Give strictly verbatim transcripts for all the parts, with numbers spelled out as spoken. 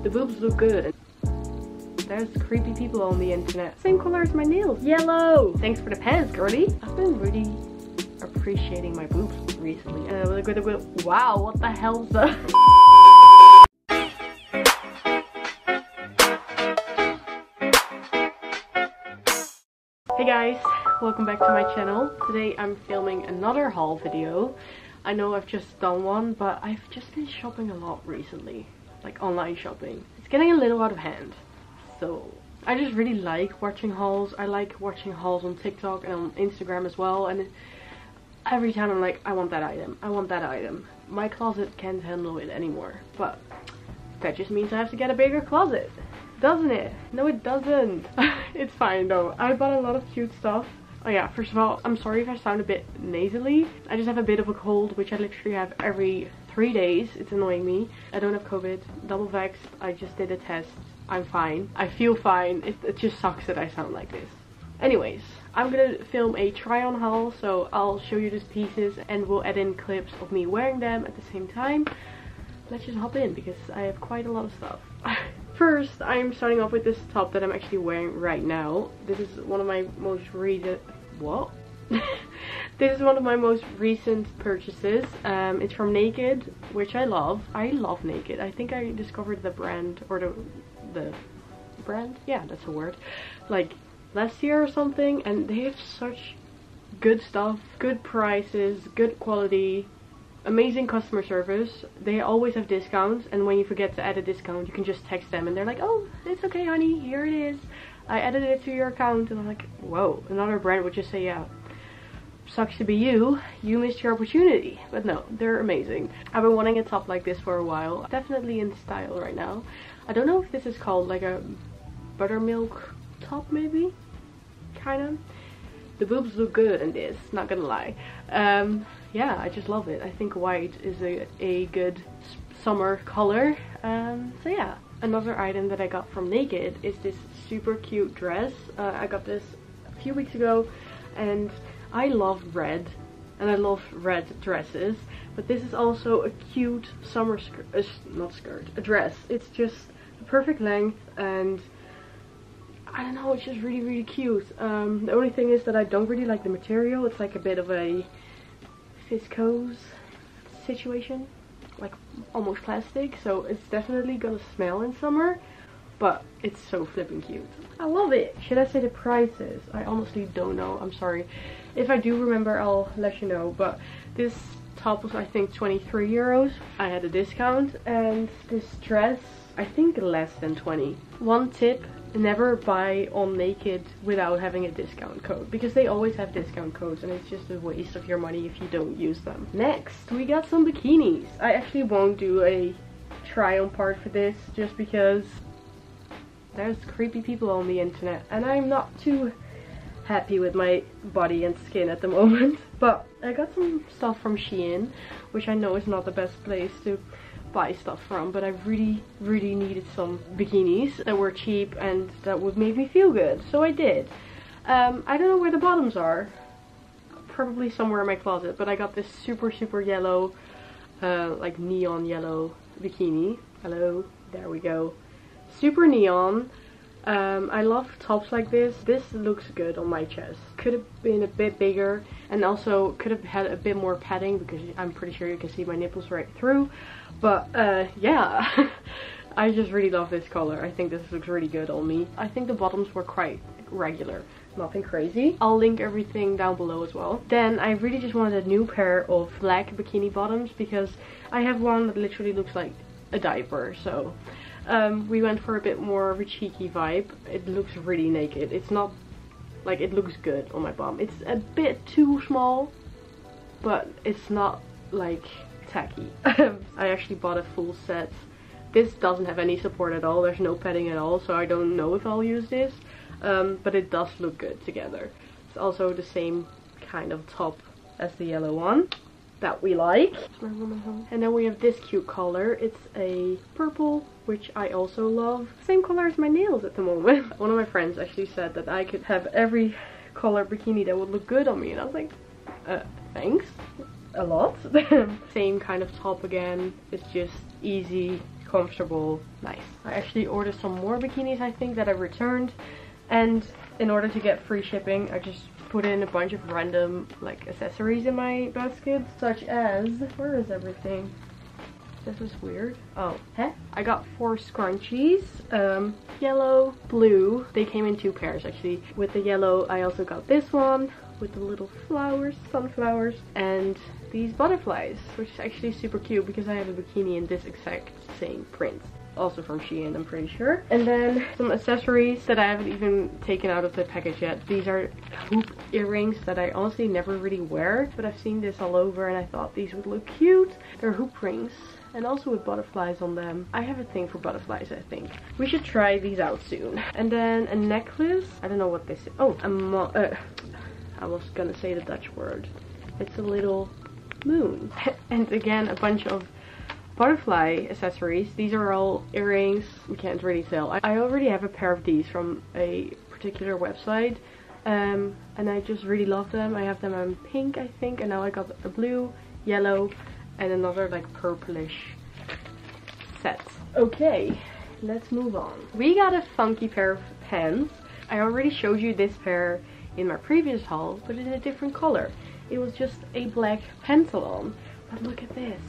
The boobs look good. There's creepy people on the internet. Same color as my nails. Yellow! Thanks for the pants, girly. I've been really appreciating my boobs recently. Uh, look, look, look. Wow, what the hell's that? Hey guys, welcome back to my channel. Today I'm filming another haul video. I know I've just done one, but I've just been shopping a lot recently. Like online shopping. It's getting a little out of hand. So I just really like watching hauls. I like watching hauls on TikTok and on Instagram as well. And every time I'm like, I want that item. I want that item. My closet can't handle it anymore. But that just means I have to get a bigger closet. Doesn't it? No, it doesn't. It's fine though. I bought a lot of cute stuff. Oh yeah, first of all, I'm sorry if I sound a bit nasally. I just have a bit of a cold, which I literally have every three days. It's annoying me. I don't have COVID. Double vaxxed. I just did a test. I'm fine. I feel fine. It, it just sucks that I sound like this. Anyways, I'm gonna film a try on haul, so I'll show you these pieces and we'll add in clips of me wearing them at the same time. Let's just hop in because I have quite a lot of stuff. First, I'm starting off with this top that I'm actually wearing right now. This is one of my most recent... What? This is one of my most recent purchases. Um, it's from Naked, which I love. I love Naked. I think I discovered the brand, or the... the brand? Yeah, that's a word. Like, last year or something, and they have such good stuff, good prices, good quality. Amazing customer service. They always have discounts, and when you forget to add a discount you can just text them and they're like, oh, it's okay honey, here it is, I added it to your account. And I'm like, whoa. Another brand would just say, yeah, sucks to be you, you missed your opportunity. But no, they're amazing. I've been wanting a top like this for a while. Definitely in style right now. I don't know if this is called like a buttermilk top, maybe, kind of. The boobs look good in this, not gonna lie. Um, yeah, I just love it. I think white is a, a good summer color. Um, so yeah. Another item that I got from Naked is this super cute dress. Uh, I got this a few weeks ago and I love red. And I love red dresses. But this is also a cute summer skirt, uh, not skirt, a dress. It's just the perfect length and I don't know, it's just really really cute. Um, the only thing is that I don't really like the material. It's like a bit of a viscose situation, like almost plastic, so it's definitely gonna smell in summer, but it's so flipping cute. I love it. Should I say the prices? I honestly don't know. I'm sorry. If I do remember, I'll let you know, but this top was I think twenty-three euros. I had a discount, and this dress I think less than twenty. One tip: never buy on Naked without having a discount code, because they always have discount codes and it's just a waste of your money if you don't use them. Next, we got some bikinis. I actually won't do a try on part for this just because there's creepy people on the internet and I'm not too happy with my body and skin at the moment. But I got some stuff from Shein, which I know is not the best place to buy stuff from, but I really really needed some bikinis that were cheap and that would make me feel good, so I did. um, I don't know where the bottoms are, probably somewhere in my closet, but I got this super super yellow, uh, like neon yellow bikini. Hello, there we go, super neon. um, I love tops like this. This looks good on my chest. Could have been a bit bigger and also could have had a bit more padding because I'm pretty sure you can see my nipples right through. But uh, yeah, I just really love this color. I think this looks really good on me. I think the bottoms were quite regular, nothing crazy. I'll link everything down below as well. Then I really just wanted a new pair of black bikini bottoms because I have one that literally looks like a diaper. So um, we went for a bit more of a cheeky vibe. It looks really naked. It's not like, it looks good on my bum. It's a bit too small, but it's not like tacky. I actually bought a full set. This doesn't have any support at all. There's no padding at all, so I don't know if I'll use this. Um, but it does look good together. It's also the same kind of top as the yellow one that we like. And then we have this cute color. It's a purple, which I also love. Same color as my nails at the moment. One of my friends actually said that I could have every color bikini that would look good on me, and I was like, uh, thanks. A lot. Same kind of top again. It's just easy, comfortable, nice. I actually ordered some more bikinis, I think, that I returned, and in order to get free shipping I just put in a bunch of random like accessories in my basket, such as, where is everything? This is weird. Oh, huh? I got four scrunchies, um, yellow, blue. They came in two pairs actually. With the yellow I also got this one with the little flowers, sunflowers, and these butterflies, which is actually super cute because I have a bikini in this exact same print. Also from Shein, I'm pretty sure. And then some accessories that I haven't even taken out of the package yet. These are hoop earrings that I honestly never really wear, but I've seen this all over and I thought these would look cute. They're hoop rings and also with butterflies on them. I have a thing for butterflies, I think. We should try these out soon. And then a necklace. I don't know what this is. Oh, a mo uh, I was gonna say the Dutch word. It's a little moon. And again, a bunch of butterfly accessories. These are all earrings. We can't really tell. I, I already have a pair of these from a particular website. Um, and I just really love them. I have them in pink, I think. And now I got a blue, yellow, and another like purplish set. Okay, let's move on. We got a funky pair of pants. I already showed you this pair in my previous haul, but in a different color. It was just a black Pantaloon. But look at this.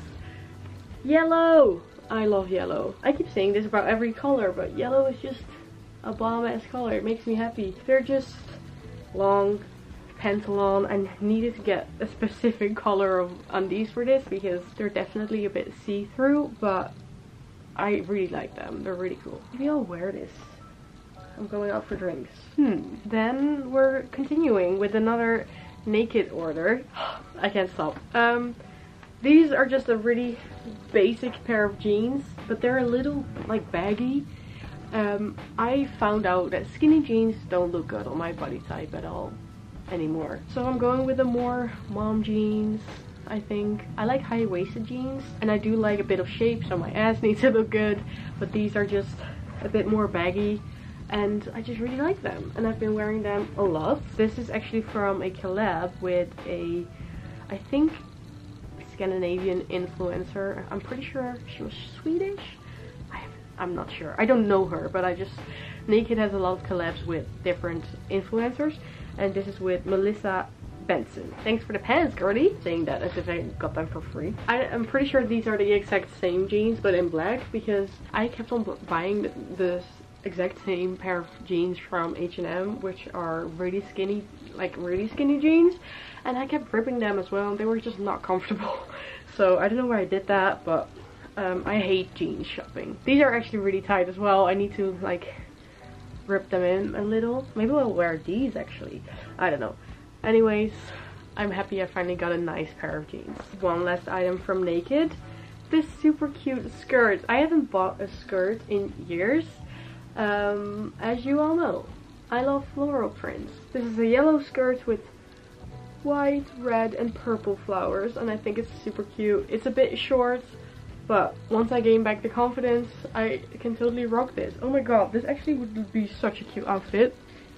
Yellow! I love yellow. I keep saying this about every color, but yellow is just a bomb-ass color. It makes me happy. They're just long Pantaloon. I needed to get a specific color of undies for this because they're definitely a bit see-through, but I really like them. They're really cool. Maybe I'll wear this. I'm going out for drinks. Hmm. Then we're continuing with another Naked order. I can't stop. Um, these are just a really basic pair of jeans, but they're a little like baggy. Um, I found out that skinny jeans don't look good on my body type at all anymore. So I'm going with the more mom jeans, I think. I like high-waisted jeans, and I do like a bit of shape, so my ass needs to look good, but these are just a bit more baggy. And I just really like them, and I've been wearing them a lot. This is actually from a collab with a, I think, Scandinavian influencer. I'm pretty sure she was Swedish. I, I'm not sure. I don't know her, but I just, Naked has a lot of collabs with different influencers, and this is with Melissa Benson. Thanks for the pants, girly. Saying that as if I got them for free. I, I'm pretty sure these are the exact same jeans, but in black, because I kept on buying the, the exact same pair of jeans from H and M, which are really skinny, like really skinny jeans, and I kept ripping them as well, and they were just not comfortable. So I don't know why I did that, but um, I hate jeans shopping. These are actually really tight as well. I need to like rip them in a little. Maybe I'll wear these actually. I don't know. Anyways, I'm happy I finally got a nice pair of jeans. One last item from Naked. This super cute skirt. I haven't bought a skirt in years. Um, as you all know, I love floral prints. This is a yellow skirt with white, red, and purple flowers, and I think it's super cute. It's a bit short, but once I gain back the confidence, I can totally rock this. Oh my god, this actually would be such a cute outfit.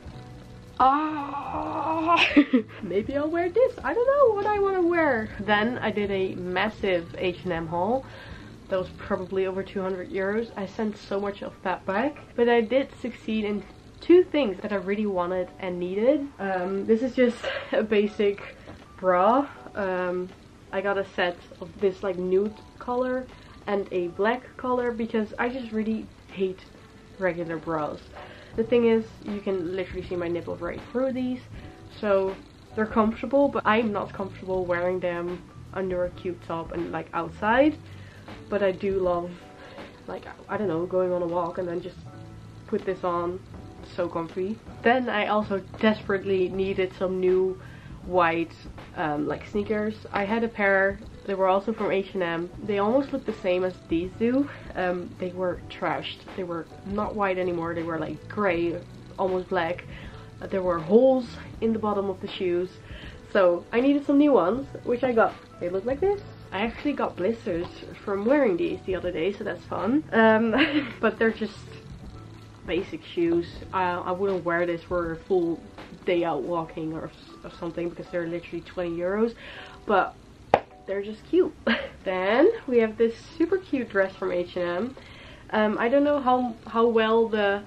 Ah, maybe I'll wear this. I don't know what I want to wear. Then I did a massive H and M haul. That was probably over two hundred euros. I sent so much of that back, but I did succeed in two things that I really wanted and needed. Um, this is just a basic bra. Um, I got a set of this like nude color and a black color because I just really hate regular bras. The thing is, you can literally see my nipples right through these, so they're comfortable, but I'm not comfortable wearing them under a cute top and like outside. But I do love, like, I don't know, going on a walk and then just put this on. So comfy. Then I also desperately needed some new white um, like sneakers. I had a pair. They were also from H and M. They almost look the same as these do. Um, they were trashed. They were not white anymore. They were like grey, almost black. Uh, there were holes in the bottom of the shoes. So I needed some new ones, which I got. They look like this. I actually got blisters from wearing these the other day, so that's fun. Um, but they're just basic shoes. I, I wouldn't wear this for a full day out walking or, or something because they're literally twenty euros. But they're just cute. Then we have this super cute dress from H and M. Um, I don't know how, how well the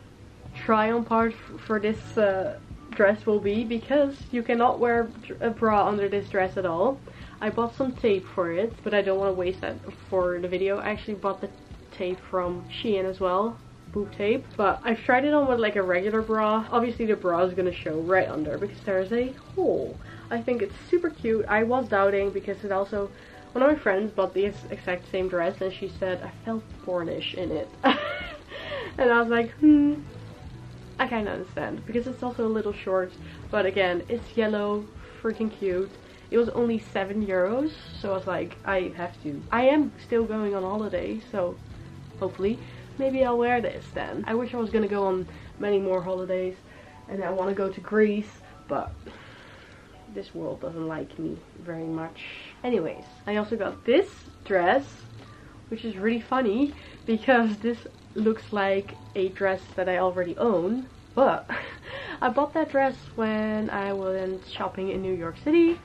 try-on part for this uh, dress will be, because you cannot wear a bra under this dress at all. I bought some tape for it, but I don't want to waste that for the video. I actually bought the tape from Shein as well, boob tape, but I've tried it on with like a regular bra. Obviously the bra is gonna show right under because there's a hole. I think it's super cute. I was doubting because it also, one of my friends bought the exact same dress and she said I felt pornish in it. And I was like, hmm, I kind of understand, because it's also a little short, but again, it's yellow, freaking cute. It was only seven euros, so I was like, I have to. I am still going on holiday, so hopefully maybe I'll wear this then. I wish I was gonna go on many more holidays, and I want to go to Greece, but this world doesn't like me very much. Anyways, I also got this dress, which is really funny because this looks like a dress that I already own, but I bought that dress when I went shopping in New York City,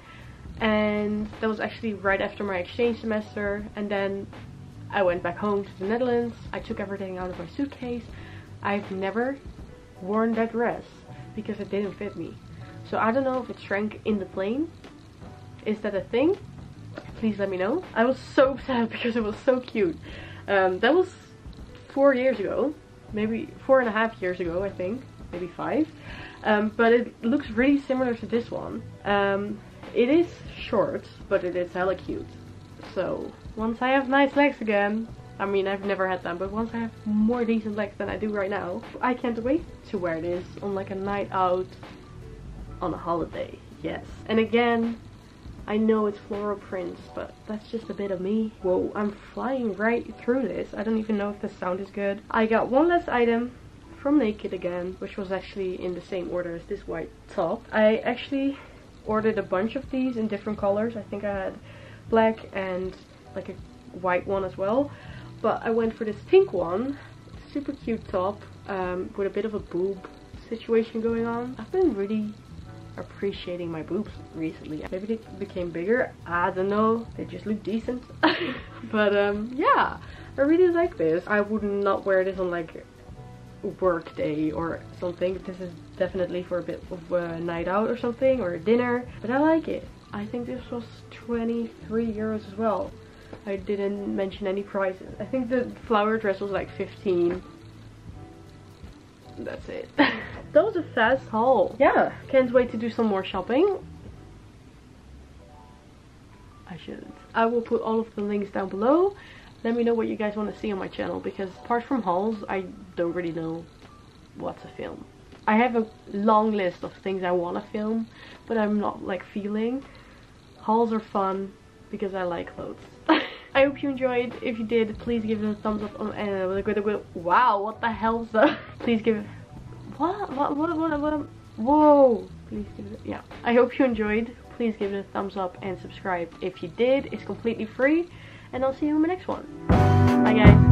and that was actually right after my exchange semester, and then I went back home to the Netherlands. I took everything out of my suitcase. I've never worn that dress because it didn't fit me. So I don't know if it shrank in the plane. Is that a thing? Please let me know. I was so sad because it was so cute. Um, that was four years ago. Maybe four and a half years ago, I think. Maybe five. Um, but it looks really similar to this one. Um, it is short, but it is hella cute. So once I have nice legs again, I mean I've never had them, but once I have more decent legs than I do right now, I can't wait to wear this on like a night out on a holiday. Yes. And again, I know it's floral prints, but that's just a bit of me. Whoa, I'm flying right through this. I don't even know if the sound is good. I got one last item from Naked again, which was actually in the same order as this white top. I actually ordered a bunch of these in different colors. I think I had black and like a white one as well, but I went for this pink one. Super cute top, um, with a bit of a boob situation going on. I've been really appreciating my boobs recently. Maybe they became bigger, I don't know, they just look decent. But um yeah, I really like this. I would not wear this on like work day or something. This is definitely for a bit of a night out or something, or a dinner, but I like it. I think this was twenty-three euros as well. I didn't mention any prices. I think the flower dress was like fifteen. That's it. That was a fast haul. Yeah, can't wait to do some more shopping. I shouldn't. I will put all of the links down below. Let me know what you guys want to see on my channel, because apart from hauls, I don't really know what to film. I have a long list of things I want to film, but I'm not like feeling. Hauls are fun because I like clothes. I hope you enjoyed. If you did, please give it a thumbs up. On, uh, wow, what the hell's that? Please give it. What? What? What? What? What? Whoa! Please give it. Yeah. I hope you enjoyed. Please give it a thumbs up and subscribe if you did. It's completely free, and I'll see you in my next one. Bye, guys.